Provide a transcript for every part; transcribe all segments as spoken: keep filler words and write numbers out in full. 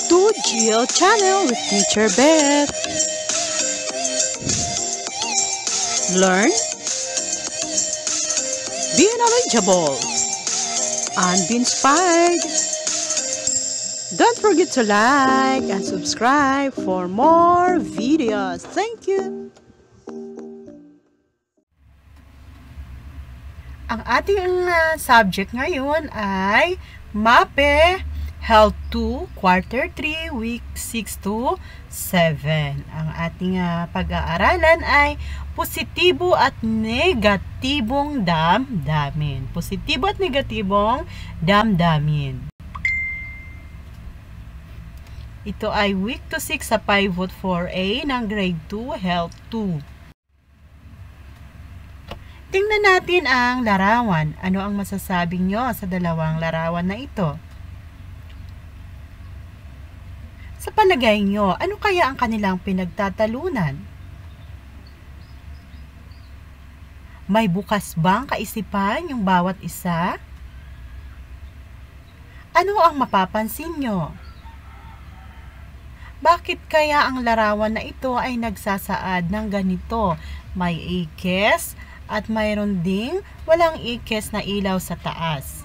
to G L Channel with Teacher Beth. Learn, be knowledgeable, and be inspired. Don't forget to like and subscribe for more videos. Thank you. Ang ating uh, subject ngayon ay MAPEH Health two, Quarter three, Week six to seven. Ang ating uh, pag-aaralan ay positibo at negatibong damdamin. Positibo at negatibong damdamin. Ito ay Week to six sa Pivot four A ng Grade two, Health two. Tingnan natin ang larawan. Ano ang masasabi nyo sa dalawang larawan na ito? Sa palagay nyo, ano kaya ang kanilang pinagtatalunan? May bukas bang kaisipan yung bawat isa? Ano ang mapapansin nyo? Bakit kaya ang larawan na ito ay nagsasaad ng ganito? May ikes at mayroon ding walang ikes na ilaw sa taas.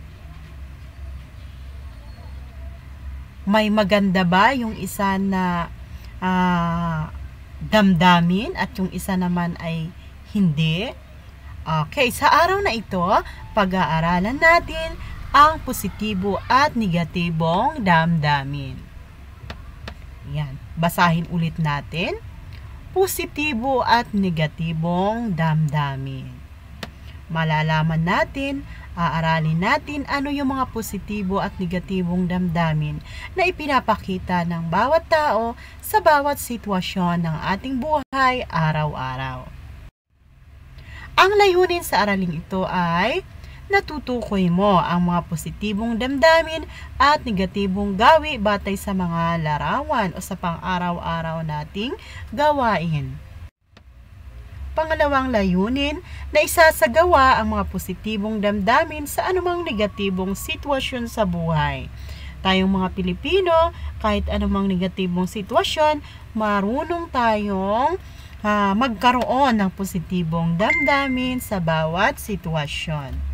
May maganda ba yung isa na uh, damdamin at yung isa naman ay hindi? Okay, sa araw na ito, pag-aaralan natin ang positibo at negatibong damdamin. Yan, basahin ulit natin. Positibo at negatibong damdamin. Malalaman natin, aaralin natin ano yung mga positibo at negatibong damdamin na ipinapakita ng bawat tao sa bawat sitwasyon ng ating buhay araw-araw. Ang layunin sa araling ito ay natutukoy mo ang mga positibong damdamin at negatibong gawi batay sa mga larawan o sa pang-araw-araw nating gawain. Pangalawang layunin na isasagawa ang mga positibong damdamin sa anumang negatibong sitwasyon sa buhay. Tayong mga Pilipino, kahit anumang negatibong sitwasyon, marunong tayong uh, magkaroon ng positibong damdamin sa bawat sitwasyon.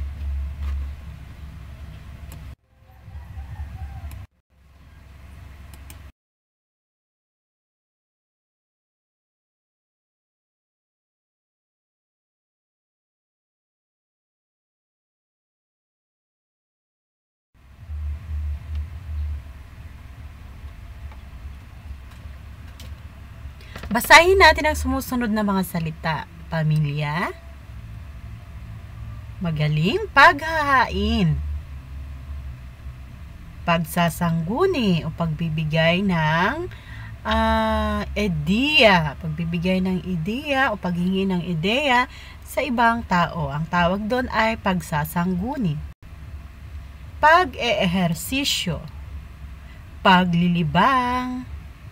Basahin natin ang sumusunod na mga salita. Pamilya, magaling paghahain, pagsasangguni o pagbibigay ng uh, ideya, pagbibigay ng ideya o paghingi ng ideya sa ibang tao. Ang tawag doon ay pagsasangguni. Pag-eehersisyo, paglilibang,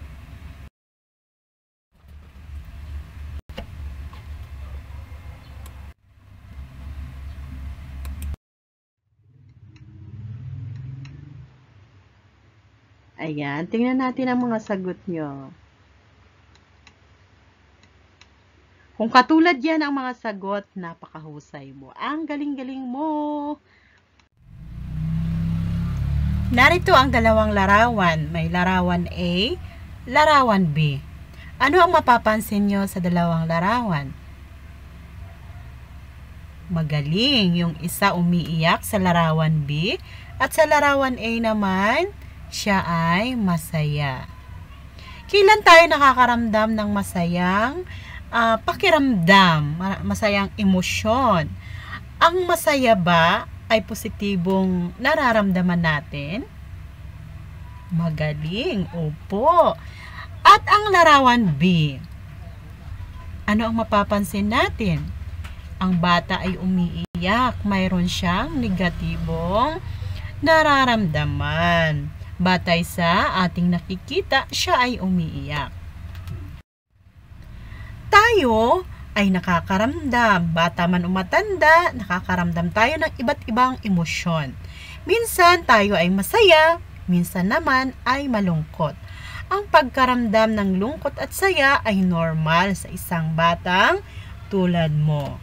ayan, tingnan natin ang mga sagot nyo. Kung katulad yan ang mga sagot, napakahusay mo. Ang galing-galing mo. Narito ang dalawang larawan. May larawan A, larawan B. Ano ang mapapansin nyo sa dalawang larawan? Magaling. Yung isa umiiyak sa larawan B at sa larawan A naman, siya ay masaya. Kailan tayo nakakaramdam ng masayang uh, pakiramdam, masayang emosyon? Ang masaya ba ay positibong nararamdaman natin? Magaling, opo. At ang larawan B, ano ang mapapansin natin? Ang bata ay umiiyak, mayroon siyang negatibong nararamdaman. Batay sa ating nakikita, siya ay umiiyak. Tayo ay nakakaramdam, bata man o matanda, nakakaramdam tayo ng iba't ibang emosyon. Minsan tayo ay masaya, minsan naman ay malungkot. Ang pagkaramdam ng lungkot at saya ay normal sa isang batang tulad mo.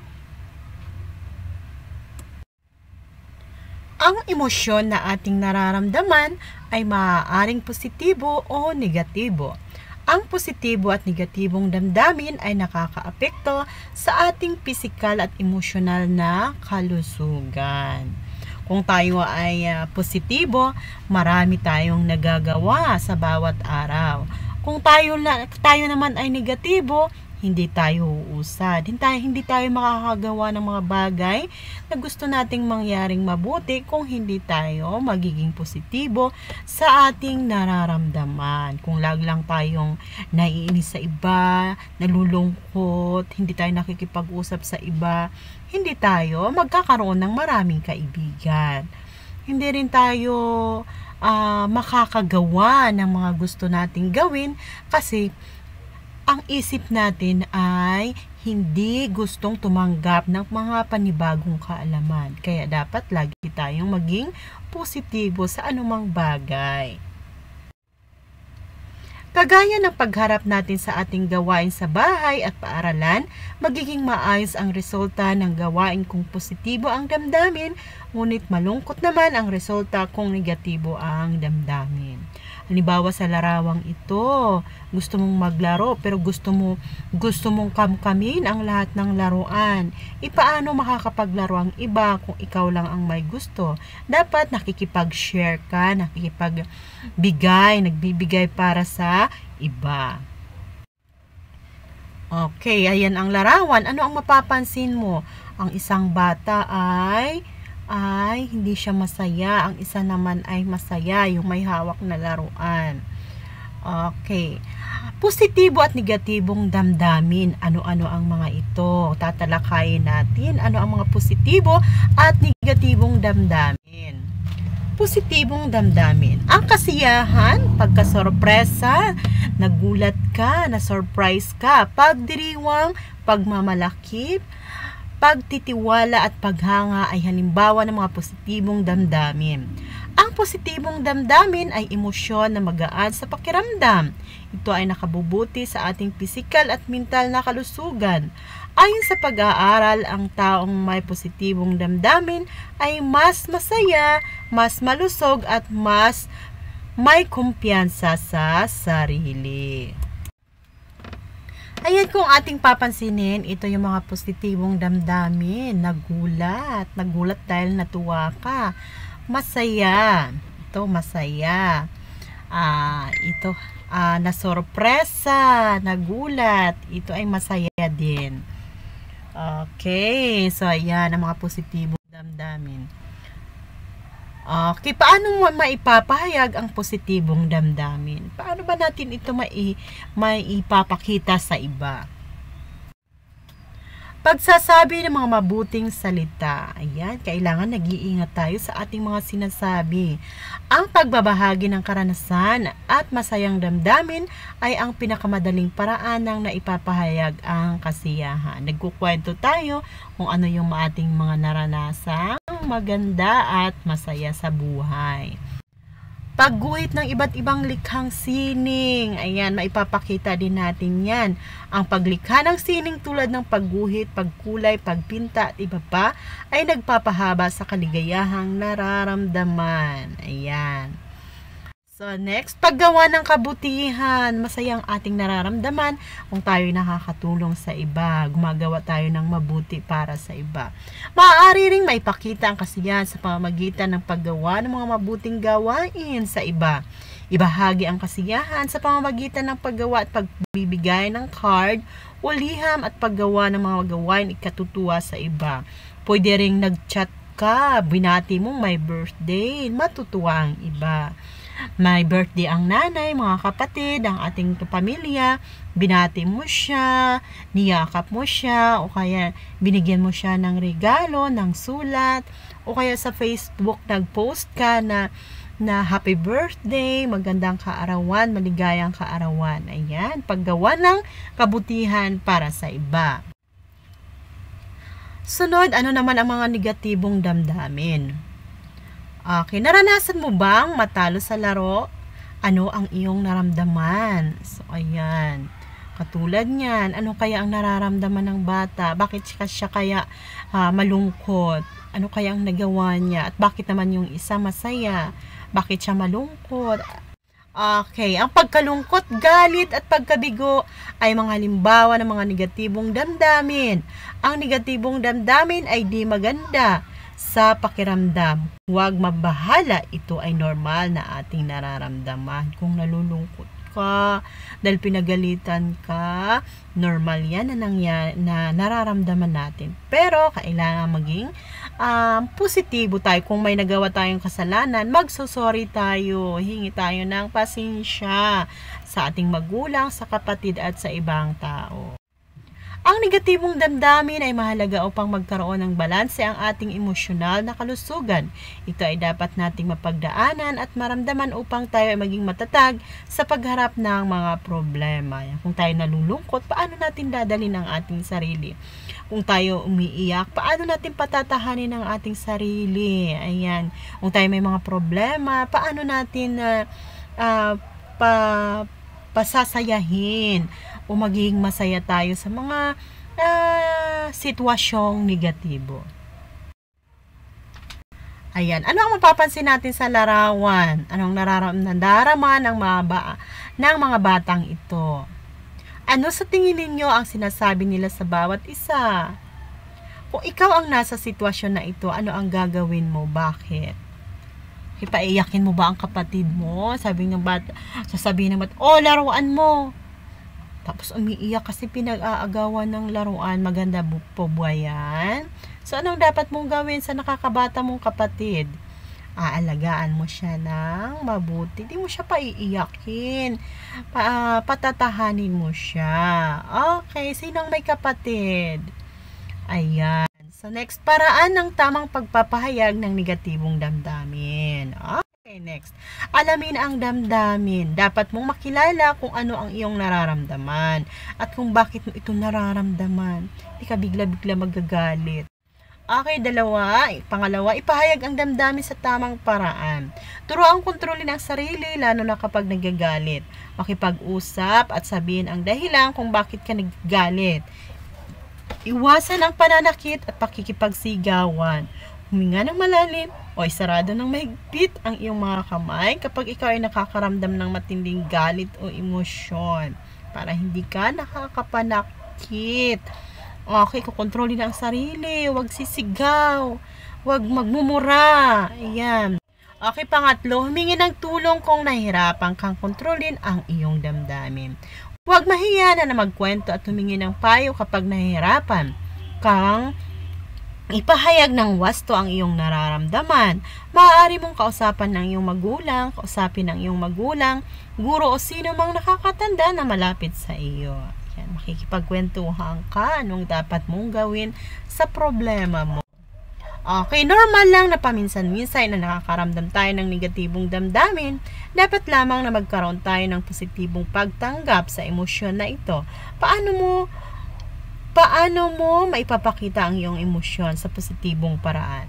Ang emosyon na ating nararamdaman ay maaaring positibo o negatibo. Ang positibo at negatibong damdamin ay nakakaapekto sa ating pisikal at emosyonal na kalusugan. Kung tayo ay uh, positibo, marami tayong nagagawa sa bawat araw. Kung tayo, tayo naman ay negatibo, hindi tayo uusad. Hindi tayo, hindi tayo makakagawa ng mga bagay na gusto nating mangyaring mabuti kung hindi tayo magiging positibo sa ating nararamdaman. Kung lag lang tayong naiinis sa iba, nalulungkot, hindi tayo nakikipag-usap sa iba, hindi tayo magkakaroon ng maraming kaibigan. Hindi rin tayo uh, makakagawa ng mga gusto nating gawin kasi ang isip natin ay hindi gustong tumanggap ng mga panibagong kaalaman. Kaya dapat lagi tayong maging positibo sa anumang bagay. Kagaya ng pagharap natin sa ating gawain sa bahay at paaralan, magiging maayos ang resulta ng gawain kung positibo ang damdamin, ngunit malungkot naman ang resulta kung negatibo ang damdamin. Halimbawa sa larawang ito, gusto mong maglaro pero gusto mo gusto mong kamkamin ang lahat ng laruan. E paano makakapaglaro ang iba kung ikaw lang ang may gusto? Dapat nakikipag-share ka, nakikipagbigay, nagbibigay para sa iba. Okay, ayan ang larawan. Ano ang mapapansin mo? Ang isang bata ay ay hindi siya masaya. Ang isa naman ay masaya, yung may hawak na laruan. Okay. Positibo at negatibong damdamin. Ano-ano ang mga ito? Tatalakayin natin. Ano ang mga positibo at negatibong damdamin? Positibong damdamin. Ang kasiyahan, pagkasorpresa, nagulat ka, na-surprise ka, pagdiriwang, pagmamalakip, pagtitiwala at paghanga ay halimbawa ng mga positibong damdamin. Ang positibong damdamin ay emosyon na magaan sa pakiramdam. Ito ay nakabubuti sa ating pisikal at mental na kalusugan. Ayon sa pag-aaral, ang taong may positibong damdamin ay mas masaya, mas malusog at mas may kumpiyansa sa sarili. Ayan, kung ating papansinin, ito yung mga positibong damdamin. Nagulat. Nagulat dahil natuwa ka. Masaya. Ito, masaya. Ah, ito, ah, nasorpresa. Nagulat. Ito ay masaya din. Okay. So, ayan, ang mga positibong damdamin. Okay, paano mo maipapahayag ang positibong damdamin? Paano ba natin ito mai, maipapakita sa iba? Pagsasabi ng mga mabuting salita. Ayan, kailangan nag-iingat tayo sa ating mga sinasabi. Ang pagbabahagi ng karanasan at masayang damdamin ay ang pinakamadaling paraan ng naipapahayag ang kasiyahan. Nagkukwento tayo kung ano yung ating mga naranasang maganda at masaya sa buhay. Pagguhit ng iba't ibang likhang sining. Ayan, maipapakita din natin yan. Ang paglikha ng sining tulad ng pagguhit, pagkulay, pagpinta at iba pa ay nagpapahaba sa kaligayahang nararamdaman. Ayan. So next, paggawa ng kabutihan. Masayang ating nararamdaman kung tayo nakakatulong sa iba. Gumagawa tayo ng mabuti para sa iba. Maaari ring maipakita ang kasiyahan sa pamamagitan ng paggawa ng mga mabuting gawain sa iba. Ibahagi ang kasiyahan sa pamamagitan ng paggawa at pagbibigay ng card o liham at paggawa ng mga gawain ikatutuwa sa iba. Pwede ring nag-chat ka, binati mong may birthday, matutuwa ang iba. May birthday ang nanay, mga kapatid, ang ating pamilya, binati mo siya, niyakap mo siya, o kaya binigyan mo siya ng regalo, ng sulat, o kaya sa Facebook nag-post ka na, na happy birthday, magandang kaarawan, maligayang kaarawan. Ayan, paggawa ng kabutihan para sa iba. Sunod, ano naman ang mga negatibong damdamin? Okay, naranasan mo bang matalo sa laro? Ano ang iyong naramdaman? So, ayan. Katulad niyan, ano kaya ang nararamdaman ng bata? Bakit siya, siya kaya uh, malungkot? Ano kaya ang nagawa niya? At bakit naman yung isa masaya? Bakit siya malungkot? Okay, ang pagkalungkot, galit at pagkabigo ay mga halimbawa ng mga negatibong damdamin. Ang negatibong damdamin ay di maganda sa pakiramdam. Huwag mabahala, ito ay normal na ating nararamdaman. Kung nalulungkot ka dahil pinagalitan ka, normal yan na, nangyari, na nararamdaman natin. Pero kailangan maging um, positibo tayo. Kung may nagawa tayong kasalanan, magsosorry tayo, hingi tayo ng pasensya sa ating magulang, sa kapatid at sa ibang tao. Ang negatibong damdamin ay mahalaga upang magkaroon ng balanse ang ating emosyonal na kalusugan. Ito ay dapat nating mapagdaanan at maramdaman upang tayo ay maging matatag sa pagharap ng mga problema. Kung tayo nalulungkot, paano natin dadalhin ang ating sarili? Kung tayo umiiyak, paano natin patatahanin ang ating sarili? Ayan. Kung tayo may mga problema, paano natin uh, uh, pa pasasayahin o magiging masaya tayo sa mga uh, sitwasyong negatibo. Ayan, ano ang mapapansin natin sa larawan? Anong nararamdaman ng mga, ba- ng mga batang ito? Ano sa tingin ninyo ang sinasabi nila sa bawat isa? Kung ikaw ang nasa sitwasyon na ito, ano ang gagawin mo? Bakit? Ipaiyakin mo ba ang kapatid mo? Sabi ng bata, sasabihin ng bata, oh, laruan mo. Tapos umiiyak kasi pinag-aagawan ng laruan. Maganda po ba yan? So, anong dapat mong gawin sa nakakabata mong kapatid? Aalagaan mo siya ng mabuti. Di mo siya paiiyakin. Pa, patatahanin mo siya. Okay, sinong may kapatid? Ayan. So, next, paraan ng tamang pagpapahayag ng negatibong damdamin. Okay, next. Alamin ang damdamin. Dapat mong makilala kung ano ang iyong nararamdaman at kung bakit mo ito nararamdaman. Hindi ka bigla-bigla magagalit. Okay, dalawa. Pangalawa, ipahayag ang damdamin sa tamang paraan. Turuan kontrolin ang sarili, lalo na kapag nagagalit. Makipag-usap at sabihin ang dahilan kung bakit ka nagagalit. Iwasan ang pananakit at pakikipagsigawan. Huminga ng malalim o isarado ng mahigpit ang iyong mga kamay kapag ikaw ay nakakaramdam ng matinding galit o emosyon para hindi ka nakakapanakit. Okay, kukontrolin ang sarili, huwag sisigaw, huwag magmumura. Ayan. Okay, pangatlo, humingi ng tulong kung nahihirapan kang kontrolin ang iyong damdamin. Huwag mahiya na na magkwento at humingi ng payo kapag nahihirapan kang ipahayag ng wasto ang iyong nararamdaman. Maaari mong kausapan ng iyong magulang, kausapin ng iyong magulang, guro o sino mang nakakatanda na malapit sa iyo. Yan, makikipagkwentuhan ka anong dapat mong gawin sa problema mo. Okay, normal lang na paminsan-minsan na nakakaramdam tayo ng negatibong damdamin. Dapat lamang na magkaroon tayo ng positibong pagtanggap sa emosyon na ito. Paano mo paano mo maipapakita ang iyong emosyon sa positibong paraan?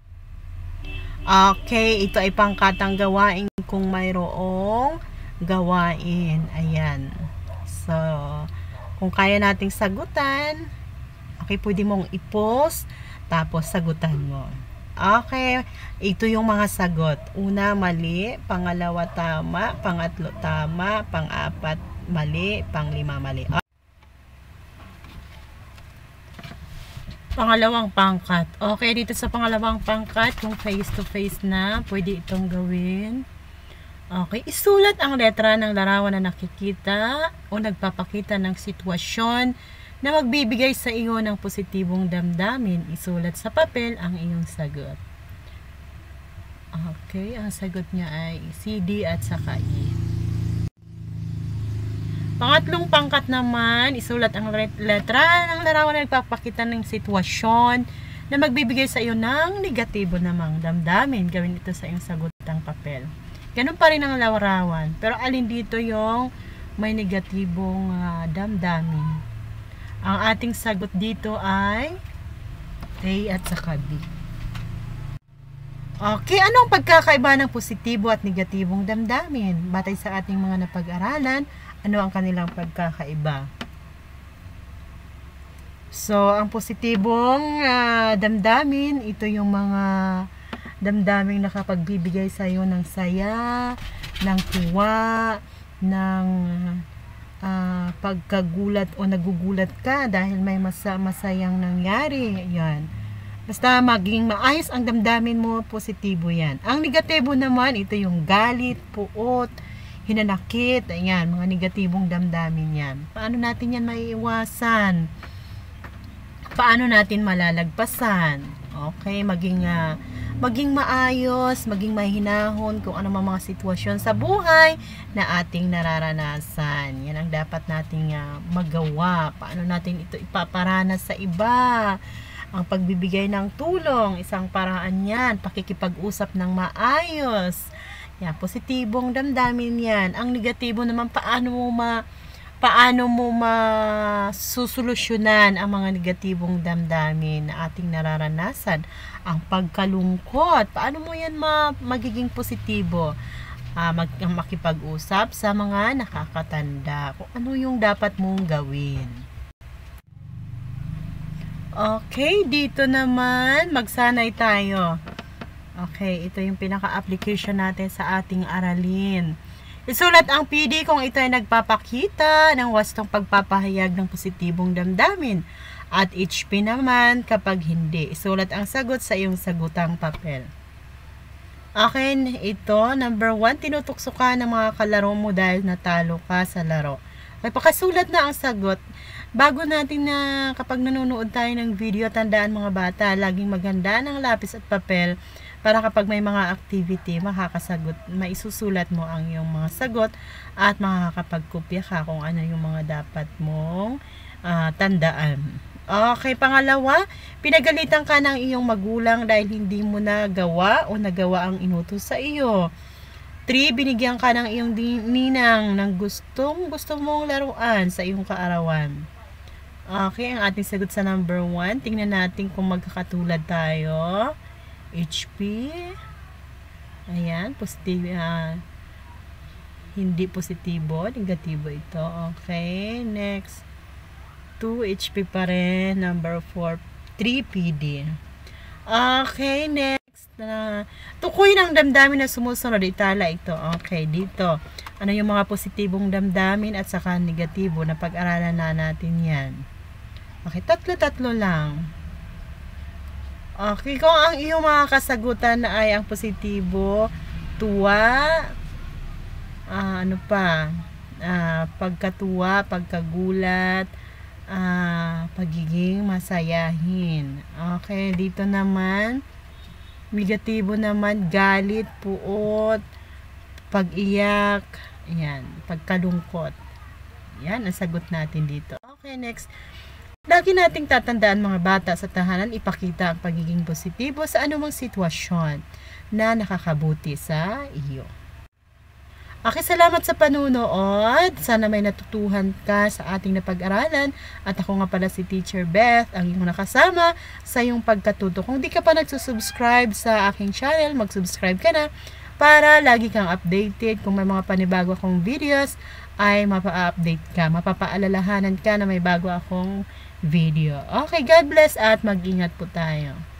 Okay, ito ay pangkatang gawain kung mayroong gawain. Ayan. So, kung kaya nating sagutan, okay, pwede mong i-post tapos sagutan mo. Okay, ito yung mga sagot. Una, mali. Pangalawa, tama. Pangatlo, tama. Pang-apat, mali. Panglima, mali. Pangalawang pangkat. Okay, dito sa pangalawang pangkat, kung face-to-face na, pwede itong gawin. Okay, isulat ang letra ng larawan na nakikita o nagpapakita ng sitwasyon na magbibigay sa iyo ng positibong damdamin. Isulat sa papel ang iyong sagot. Okay, ang sagot niya ay C, D at saka E. Pangatlong pangkat naman, isulat ang letra ng larawan na nagpapakita ng sitwasyon na magbibigay sa iyo ng negatibo namang damdamin. Gawin ito sa iyong sagotang papel. Ganun pa rin ang larawan, pero alin dito yung may negatibong uh, damdamin? Ang ating sagot dito ay A at saka B. Okay, ano ang pagkakaiba ng positibo at negatibong damdamin? Batay sa ating mga napag-aralan, ano ang kanilang pagkakaiba? So, ang positibong uh, damdamin, ito yung mga damdaming nakapagbibigay sa iyo ng saya, ng tuwa, ng uh, pagkagulat o nagugulat ka dahil may masa masayang nangyari. Yan. Basta maging maayos ang damdamin mo, positibo yan. Ang negatibo naman, ito yung galit, puot, hinanakit, ayan, mga negatibong damdamin yan. Paano natin yan maiiwasan? Paano natin malalagpasan? Okay, maging, uh, maging maayos, maging mahinahon kung ano mga sitwasyon sa buhay na ating nararanasan. Yan ang dapat nating uh, magawa. Paano natin ito ipaparanas sa iba? Ang pagbibigay ng tulong, isang paraan yan. Pakikipag-usap ng maayos. Yan, positibong damdamin yan. Ang negatibo naman, paano mo ma paano mo masusolusyonan ang mga negatibong damdamin na ating nararanasan. Ang pagkalungkot, paano mo yan ma magiging positibo? Uh, mag makipag-usap sa mga nakakatanda. Kung ano yung dapat mong gawin. Okay, dito naman, magsanay tayo. Okay, ito yung pinaka-application natin sa ating aralin. Isulat ang P D kung ito ay nagpapakita ng wastong pagpapahayag ng positibong damdamin. At H P naman kapag hindi. Isulat ang sagot sa iyong sagutang papel. Okay, ito, number one, tinutukso ka ng mga kalaro mo dahil natalo ka sa laro. May pakasulat na ang sagot. Bago natin na kapag nanonood tayo ng video, tandaan mga bata, laging maganda ng lapis at papel para kapag may mga activity, makakasagot, maisusulat mo ang iyong mga sagot at makakapagkopya ka kung ano yung mga dapat mong uh, tandaan. Okay, pangalawa, pinagalitan ka ng iyong magulang dahil hindi mo nagawa o nagawa ang inutos sa iyo. three. Binigyan ka ng iyong ninang ng gustong gusto mong laruan sa iyong kaarawan. Okay, ang ating sagot sa number one. Tingnan natin kung magkakatulad tayo. H P. Ayan, positibo. Uh, hindi positibo, negatibo ito. Okay, next. two H P pa rin. Number four. three P D. Okay, next. Uh, tukoy ng damdamin na sumusunod. Itala ito. Okay, dito. Ano yung mga positibong damdamin at saka negatibo na pag-aralan na natin yan. Okay, tatlo-tatlo lang. Okay, kung ang iyong mga kasagutan na ay ang positibo, tuwa, uh, ano pa, uh, pagkatuwa, pagkagulat, uh, pagiging masayahin. Okay, dito naman, negatibo naman, galit, puot, pag-iyak, yan, pagkalungkot. Yan, ang sagot natin dito. Okay, next. Lagi nating tatandaan mga bata sa tahanan, ipakita ang pagiging positibo sa anumang sitwasyon na nakakabuti sa iyo. Okay, salamat sa panunood. Sana may natutuhan ka sa ating napag-aralan. At ako nga pala si Teacher Beth, ang iyong nakasama sa iyong pagkatuto. Kung di ka pa nagsusubscribe sa aking channel, mag-subscribe ka na para lagi kang updated. Kung may mga panibago akong videos, ay mapa-update ka. Mapapaalalahanan ka na may bago akong video. Okay, God bless at mag-ingat po tayo.